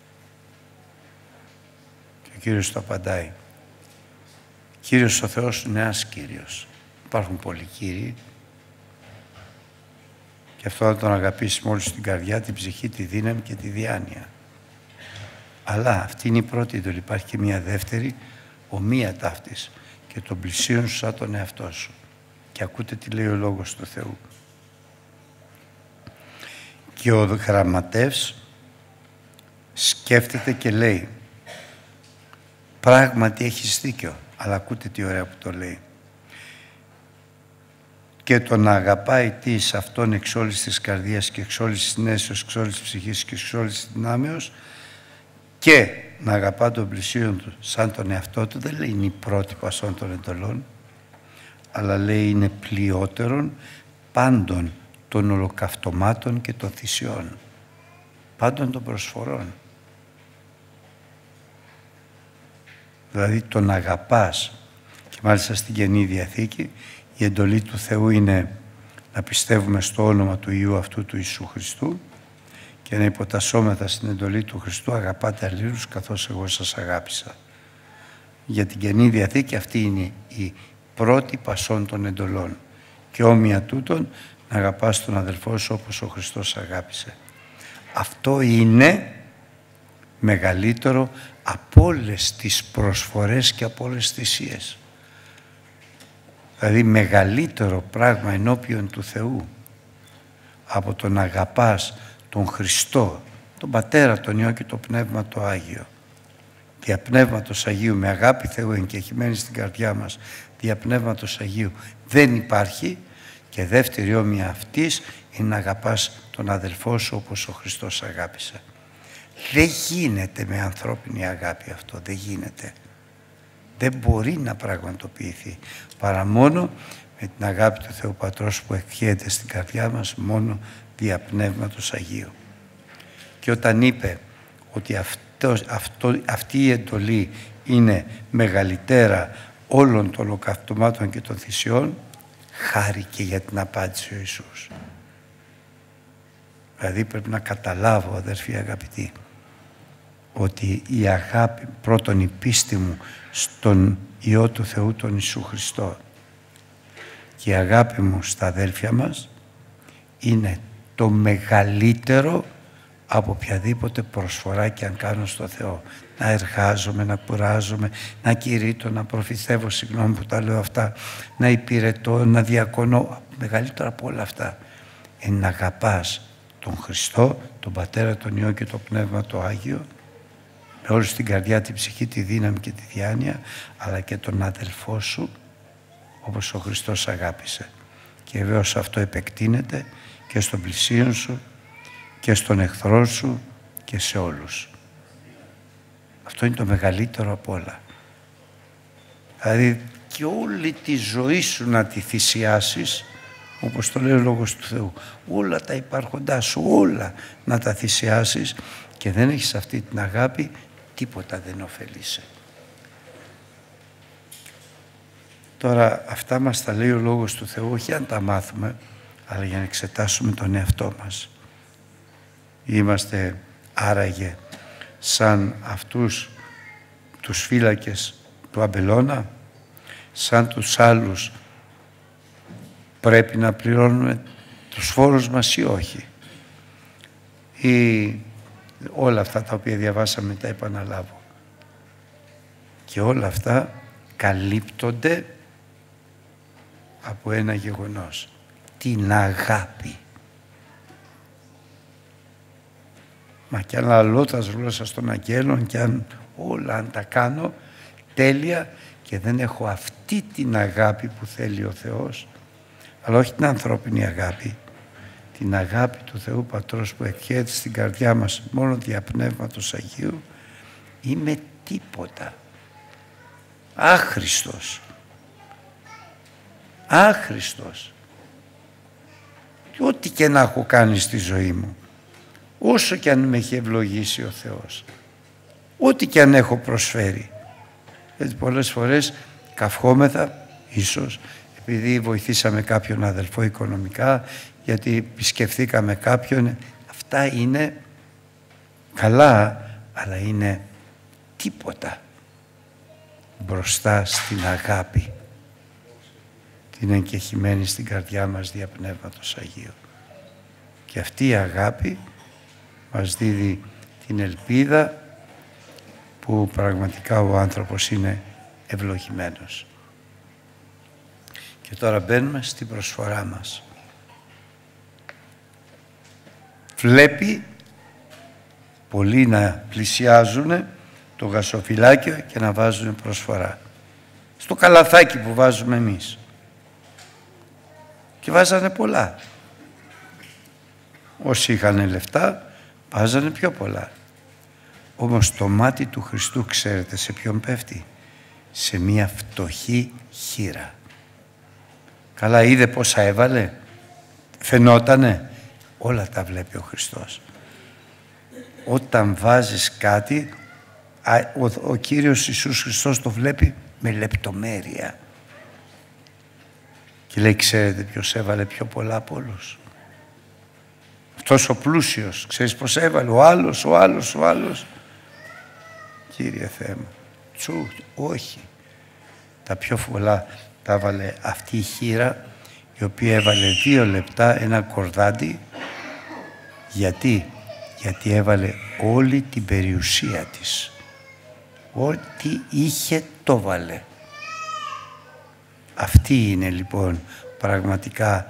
Και ο Κύριος το απαντάει. Κύριος ο Θεός είναι ένας Κύριος. Υπάρχουν πολλοί Κύριοι και αυτό θα τον αγαπήσει με όλη την καρδιά, την ψυχή, τη δύναμη και τη διάνοια. Αλλά αυτή είναι η πρώτη εντολή. Υπάρχει και μια δεύτερη, ομοία ταύτης, και τον πλησίον σου σαν τον εαυτό σου. Και ακούτε τι λέει ο Λόγος του Θεού. Και ο γραμματεύς σκέφτεται και λέει, πράγματι έχεις δίκιο, αλλά ακούτε τι ωραία που το λέει. Και το να αγαπάει τις αυτόν εξ όλης της καρδίας και εξ όλης της νέσεως, εξ όλης της ψυχής και εξ όλης της δυνάμεως, και να αγαπά τον πλησίον του σαν τον εαυτό του, δεν λέει είναι η πρώτη πασών των εντολών, αλλά λέει είναι πλειότερον πάντων των ολοκαυτωμάτων και των θυσιών, πάντων των προσφορών. Δηλαδή τον αγαπάς, και μάλιστα στην Καινή Διαθήκη η εντολή του Θεού είναι να πιστεύουμε στο όνομα του Υιού αυτού του Ιησού Χριστού και να υποτασσόμεθα στην εντολή του Χριστού, αγαπάτε αλλήλους καθώς εγώ σας αγάπησα. Για την Καινή Διαθήκη αυτή είναι η πρώτη πασών των εντολών και όμοια τούτων να αγαπάς τον αδελφό σου όπως ο Χριστός αγάπησε. Αυτό είναι μεγαλύτερο από όλες τις προσφορές και από όλες τις θυσίες. Δηλαδή μεγαλύτερο πράγμα ενώπιον του Θεού από το να αγαπάς τον Χριστό, τον Πατέρα, τον Υιό και το Πνεύμα το Άγιο. Δια Πνεύματος Αγίου, με αγάπη Θεού εγκεχημένη στην καρδιά μας, δια Πνεύματος Αγίου δεν υπάρχει. Και δεύτερη όμοια αυτής είναι να αγαπάς τον αδελφό σου όπως ο Χριστός αγάπησε. Δεν γίνεται με ανθρώπινη αγάπη αυτό, δεν γίνεται. Δεν μπορεί να πραγματοποιηθεί παρά μόνο με την αγάπη του Θεού Πατρός που εκχέεται στην καρδιά μας μόνο δια Πνεύματος Αγίου. Και όταν είπε ότι αυτή η εντολή είναι μεγαλύτερα όλων των ολοκαυτωμάτων και των θυσιών, χάρηκε για την απάντηση ο Ιησούς. Δηλαδή πρέπει να καταλάβω, αδερφοί αγαπητοί, ότι η αγάπη, πρώτον η πίστη μου στον Υιό του Θεού τον Ιησού Χριστό και η αγάπη μου στα αδέλφια μας είναι το μεγαλύτερο από οποιαδήποτε προσφορά και αν κάνω στο Θεό. Να εργάζομαι, να κουράζομαι, να κηρύττω, να προφητεύω, συγγνώμη που τα λέω αυτά, να υπηρετώ, να διακονώ. Μεγαλύτερο από όλα αυτά είναι να αγαπάς τον Χριστό, τον Πατέρα, τον Υιό και το Πνεύμα το Άγιο, με όλη την καρδιά, την ψυχή, τη δύναμη και τη διάνοια, αλλά και τον αδελφό σου, όπως ο Χριστός αγάπησε. Και βεβαίως αυτό επεκτείνεται και στον πλησίον σου και στον εχθρό σου και σε όλους. Αυτό είναι το μεγαλύτερο από όλα. Δηλαδή και όλη τη ζωή σου να τη θυσιάσεις, όπως το λέει ο Λόγος του Θεού, όλα τα υπάρχοντά σου, όλα να τα θυσιάσεις και δεν έχεις αυτή την αγάπη, τίποτα δεν ωφελείσαι. Τώρα αυτά μας τα λέει ο Λόγος του Θεού, όχι αν τα μάθουμε, αλλά για να εξετάσουμε τον εαυτό μας. Είμαστε άραγε σαν αυτούς τους φύλακες του αμπελώνα, σαν τους άλλους πρέπει να πληρώνουμε τους φόρους μας ή όχι, ή όλα αυτά τα οποία διαβάσαμε τα επαναλάβω. Και όλα αυτά καλύπτονται από ένα γεγονός, την αγάπη. Μα κι αν αλλώ τα γλώσσα των αγγέλων και αν όλα αν τα κάνω τέλεια και δεν έχω αυτή την αγάπη που θέλει ο Θεός, αλλά όχι την ανθρώπινη αγάπη, την αγάπη του Θεού Πατρός που εκχέεται στην καρδιά μας μόνο δια Πνεύματος Αγίου, είμαι τίποτα. Άχρηστος. Άχρηστος. Και ό,τι και να έχω κάνει στη ζωή μου, όσο και αν με έχει ευλογήσει ο Θεός, ό,τι και αν έχω προσφέρει. Γιατί πολλές φορές καυχόμεθα, ίσως, επειδή βοηθήσαμε κάποιον αδελφό οικονομικά, γιατί επισκεφθήκαμε κάποιον. Αυτά είναι καλά, αλλά είναι τίποτα μπροστά στην αγάπη την εγκεχημένη στην καρδιά μας δια Πνεύματος Αγίου. Και αυτή η αγάπη μας δίδει την ελπίδα που πραγματικά ο άνθρωπος είναι ευλογημένος. Και τώρα μπαίνουμε στην προσφορά μας. Βλέπει πολλοί να πλησιάζουν το γασοφυλάκιο και να βάζουν προσφορά. Στο καλαθάκι που βάζουμε εμείς. Και βάζανε πολλά. Όσοι είχαν λεφτά, βάζανε πιο πολλά. Όμως το μάτι του Χριστού ξέρετε σε ποιον πέφτει? Σε μία φτωχή χήρα. Καλά, είδε πόσα έβαλε? Φαινότανε? Όλα τα βλέπει ο Χριστός. Όταν βάζεις κάτι, ο Κύριος Ιησούς Χριστός το βλέπει με λεπτομέρεια. Και λέει, ξέρετε ποιος έβαλε πιο πολλά από όλους? Αυτός ο πλούσιος. Ξέρεις πώς έβαλε? Ο άλλος. Κύριε Θεέ μου, όχι. Τα πιο πολλά τα έβαλε αυτή η χήρα, η οποία έβαλε 2 λεπτά ένα κορδάντι. Γιατί έβαλε όλη την περιουσία της. Ό,τι είχε το βάλε. Αυτή είναι λοιπόν πραγματικά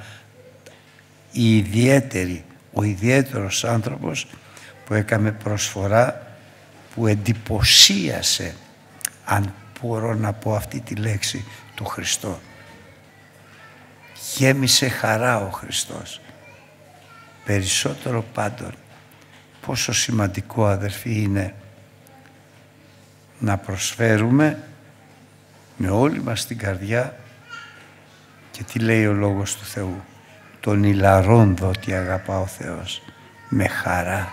ο ιδιαίτερος άνθρωπος που έκανε προσφορά, που εντυπωσίασε, αν μπορώ να πω αυτή τη λέξη, του Χριστό. Γέμισε χαρά ο Χριστός. Περισσότερο πάντων. Πόσο σημαντικό, αδερφοί, είναι να προσφέρουμε με όλη μας την καρδιά. Και τι λέει ο Λόγος του Θεού? Τον ηλαρών δότη αγαπά ο Θεός. Με χαρά.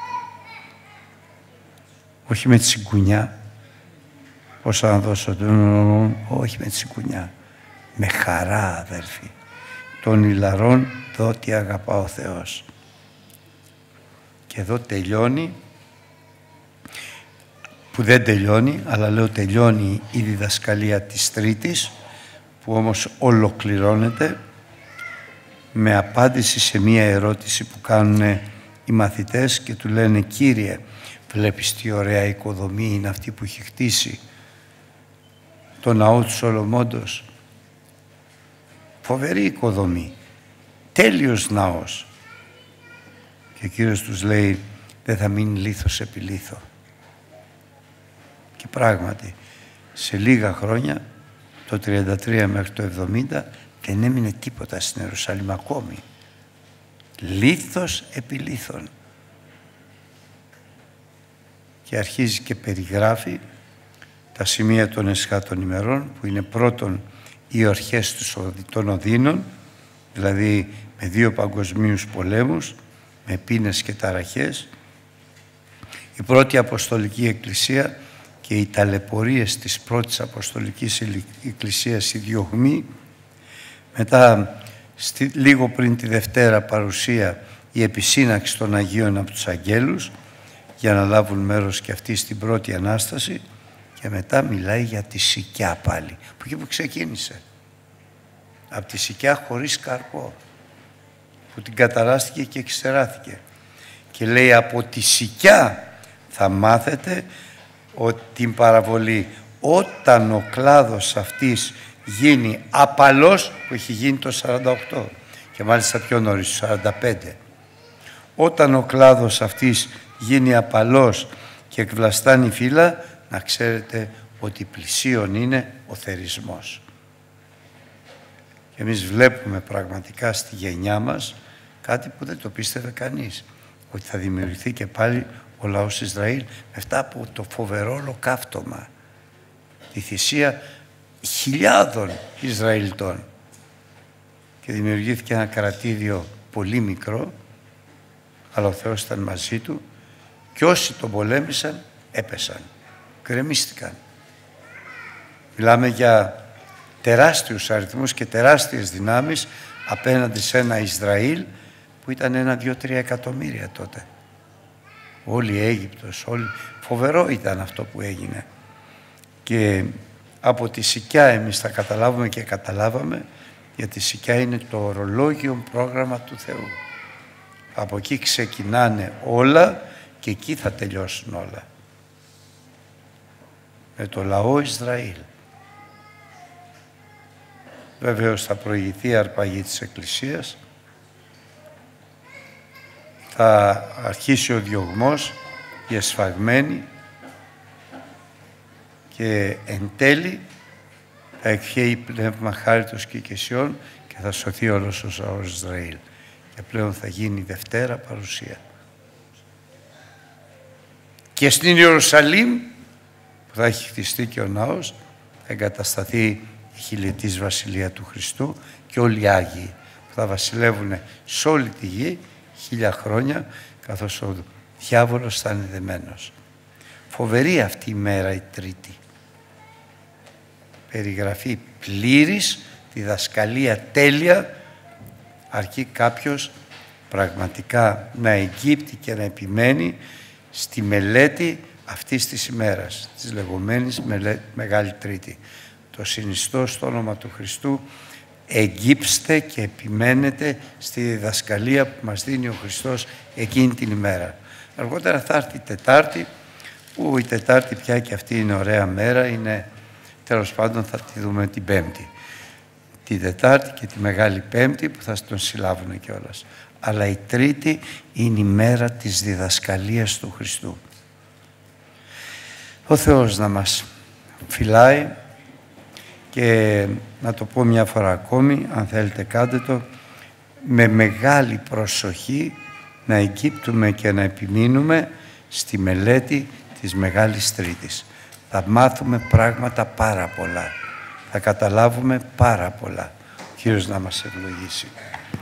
Όχι με τη συγκουνιά. Πόσα να δώσω? Όχι με τη συγκουνιά. Με χαρά, αδέρφοι. των ηλαρών δότι αγαπά ο Θεός. Και εδώ τελειώνει, που δεν τελειώνει, αλλά λέω τελειώνει η διδασκαλία της Τρίτης, που όμως ολοκληρώνεται με απάντηση σε μία ερώτηση που κάνουν οι μαθητές και του λένε «Κύριε, βλέπεις τι ωραία οικοδομή είναι αυτή που έχει χτίσει το ναό του Σολομώντος». Φοβερή οικοδομή, τέλειος ναός. Και ο Κύριος τους λέει «Δεν θα μείνει λίθος επί λίθο». Και πράγματι, σε λίγα χρόνια, το 33 μέχρι το 70, δεν έμεινε τίποτα στην Ιερουσαλήμ ακόμη. Λίθος επί λίθων. Και αρχίζει και περιγράφει τα σημεία των εσχάτων ημερών, που είναι πρώτον οι ορχές των Οδύνων, δηλαδή με 2 παγκοσμίους πολέμους, με πείνες και ταραχές, η πρώτη Αποστολική Εκκλησία και οι ταλαιπωρίες της πρώτης Αποστολικής Εκκλησίας, οι διωγμοί, μετά λίγο πριν τη Δευτέρα παρουσία η επισύναξη των Αγίων από τους Αγγέλους για να λάβουν μέρος και αυτοί στην πρώτη Ανάσταση, και μετά μιλάει για τη Σικιά πάλι, που εκεί που ξεκίνησε. Από τη Σικιά χωρίς καρπό, που την καταράστηκε και εξεράθηκε. Και λέει από τη Σικιά θα μάθετε ότι την παραβολή, όταν ο κλάδος αυτής γίνει απαλός, που έχει γίνει το 48 και μάλιστα πιο νωρίς, το 45. Όταν ο κλάδος αυτής γίνει απαλός και εκβλαστάνει φύλλα, να ξέρετε ότι πλησίον είναι ο θερισμός. Και εμείς βλέπουμε πραγματικά στη γενιά μας κάτι που δεν το πίστευε κανείς, ότι θα δημιουργηθεί και πάλι ο λαός Ισραήλ μετά από το φοβερό ολοκαύτωμα, τη θυσία χιλιάδων Ισραηλιτών, και δημιουργήθηκε ένα κρατήδιο πολύ μικρό, αλλά ο Θεός ήταν μαζί του και όσοι τον πολέμησαν έπεσαν, γκρεμίστηκαν. Μιλάμε για τεράστιους αριθμούς και τεράστιες δυνάμεις απέναντι σε ένα Ισραήλ που ήταν 1-2-3 εκατομμύρια τότε. Όλη η Αίγυπτος, φοβερό ήταν αυτό που έγινε. Και από τη Σικιά εμείς θα καταλάβουμε και καταλάβαμε, γιατί η Σικιά είναι το ορολόγιο πρόγραμμα του Θεού. Από εκεί ξεκινάνε όλα και εκεί θα τελειώσουν όλα. Με το λαό Ισραήλ. Βεβαίως θα προηγηθεί η αρπαγή της Εκκλησίας, θα αρχίσει ο διωγμός, η εσφαγμένη, και εν τέλει θα εκχέει πνεύμα χάριτος και οικεσιών και θα σωθεί όλος ο λαός Ισραήλ. Και πλέον θα γίνει η Δευτέρα παρουσία. Και στην Ιερουσαλήμ, που θα έχει χτιστεί και ο ναός, θα εγκατασταθεί η χιλιετής βασιλεία του Χριστού και όλοι οι Άγιοι που θα βασιλεύουν σε όλη τη γη 1000 χρόνια, καθώς ο διάβολος θα είναι δεμένος. Φοβερή αυτή η μέρα η Τρίτη. Περιγραφή πλήρης, διδασκαλία τέλεια, αρκεί κάποιος πραγματικά να εγκύπτει και να επιμένει στη μελέτη αυτής της ημέρας, της λεγόμενης Μεγάλη Τρίτη. Το συνιστώ στο όνομα του Χριστού, εγκύψτε και επιμένετε στη διδασκαλία που μας δίνει ο Χριστός εκείνη την ημέρα. Αργότερα θα έρθει η Τετάρτη, που η Τετάρτη πια και αυτή είναι ωραία μέρα, είναι, τέλος πάντων θα τη δούμε την Πέμπτη. Τη Τετάρτη και τη Μεγάλη Πέμπτη που θα τον συλλάβουν κιόλας. Αλλά η Τρίτη είναι η μέρα της διδασκαλίας του Χριστού. Ο Θεός να μας φυλάει, και να το πω μια φορά ακόμη, αν θέλετε κάντε το, με μεγάλη προσοχή να εγκύπτουμε και να επιμείνουμε στη μελέτη της Μεγάλης Τρίτης. Θα μάθουμε πράγματα πάρα πολλά. Θα καταλάβουμε πάρα πολλά. Ο Κύριος να μας ευλογήσει.